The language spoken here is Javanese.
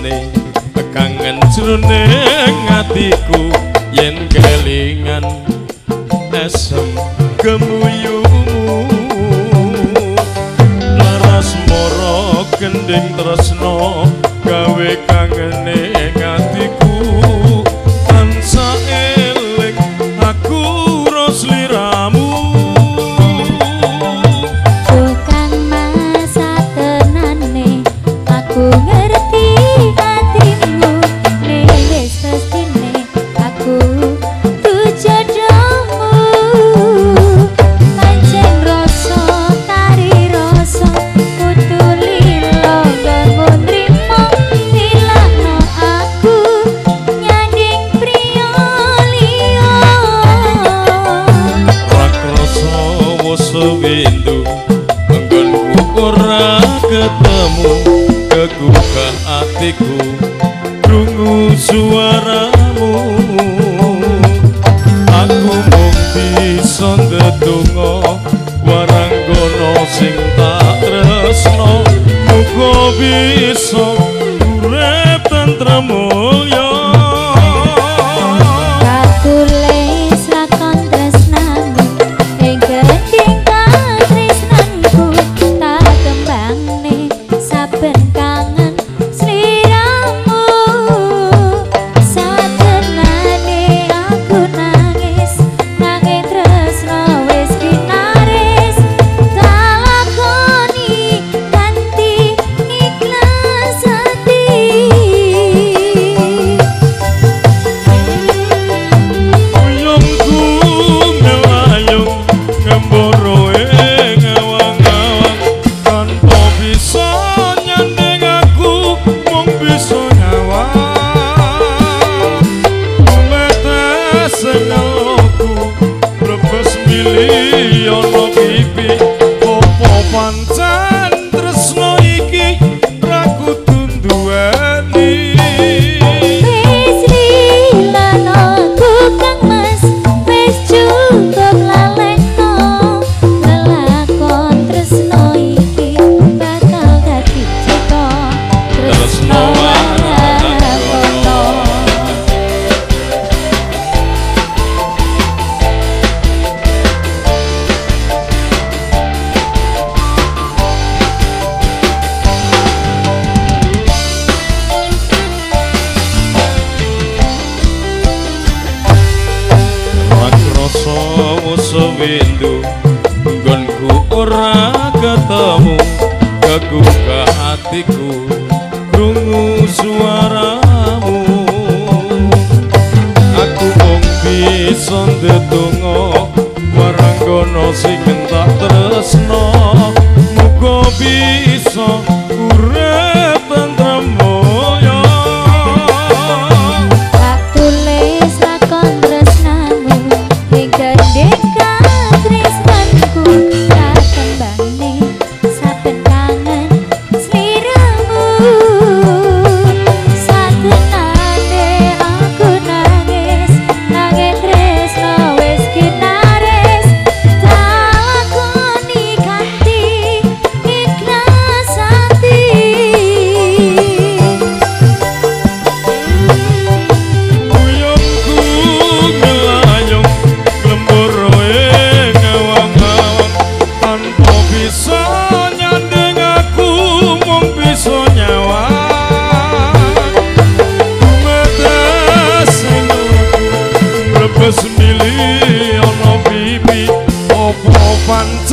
tresnane kangen jroning atiku yen kelingan asem gemuyumu laras mara gending tresno gawe kangene atiku tansah eling aku ros liramu. Bukan masa tenane aku ngerti hatimu nih wis pastine aku tuh jodohmu pancen rasa kari rasa kudu lilo bangun rimo hilangno aku nyanding priyo liyo Rak rasa wis windu enggonku ora ketemu kegugah atiku krungu suaramu aku mung bisa ndedonga waranggono sing tak tresno muga bisa urip tentrem mulya. Katulis lakon tresnamu ing gending katresnanku tak kembangne saben kangen sliramu satenane aku nangis nanging tresno wis ginaris tak lakoni kanthi ikhlas hati. Uyungku melayung ngemboro ing awang-awang tanpa bisa nyanding aku mung bisa nyawang metes senelku lebes milih ana pipi opo pancen tresno iki ra kudu nduweni. Wis lilano tukang mas wis cukup lalekno lelakon tresno iki bakal dadi cita tresno warna-warna. Rak rasa wis windu nggonku ora ketemu kegugah atiku krungu suaramu aku mung bisa ndedonga waranggono sing tak tresno muga bisa urip tentrem mulya. Tak tulis lakon tresnamu ing gending katresnanku tak kembangne saben kangen sliramu satenane aku nangis nanging tresno wis ginaris tak lakoni kanthi ikhlas hati. Uyungku melayung glemboro ing awang-awang tanpa bisa nyanding aku mung bisa nyawang metes senelku lebes milih ana pipi opo pancen